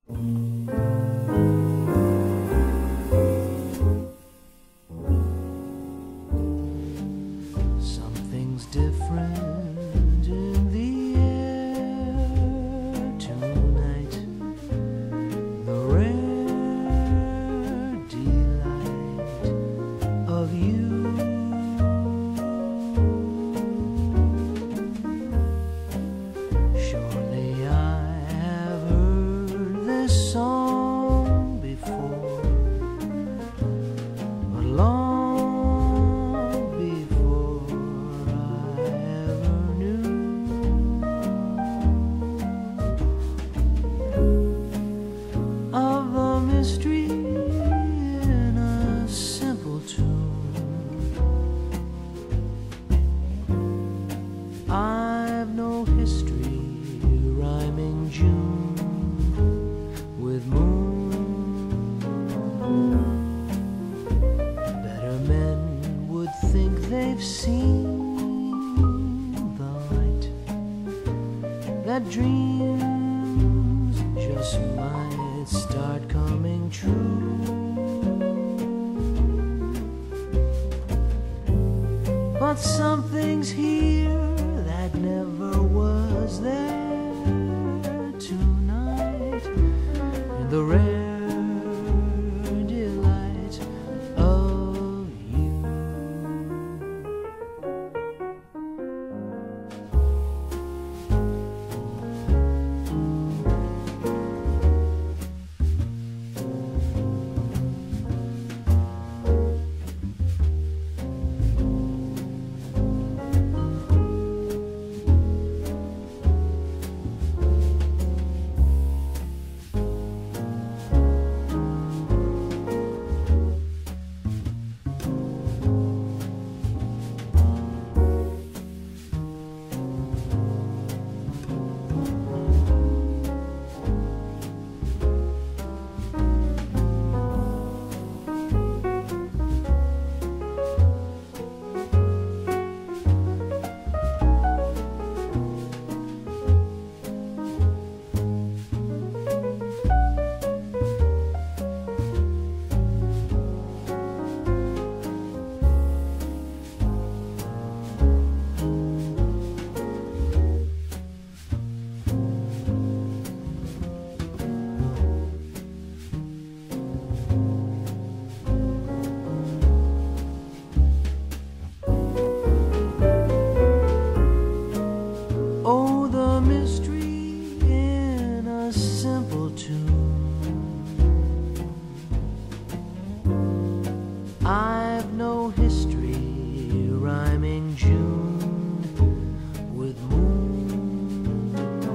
Something's different in the air tonight. The rare delight of you. Surely I have heard this song before, but long before I ever knew of the mystery in a simple tune. I've no history rhyming June with moon. Better men would think they've seen the light, that dreams just might start coming true. But something's here that never was there tonight, in the rare delight of you. Oh, the mystery in a simple tune. I've no history rhyming June with moon.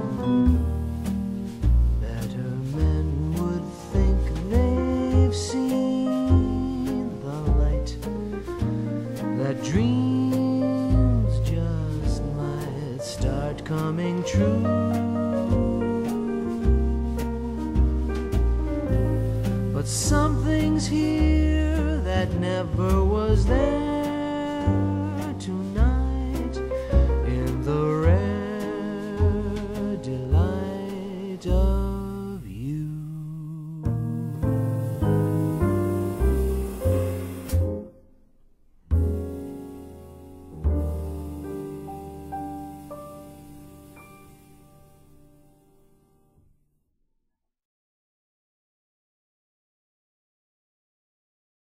Better men would think they've seen the light, that dreams just might start coming true. But something's here that never was there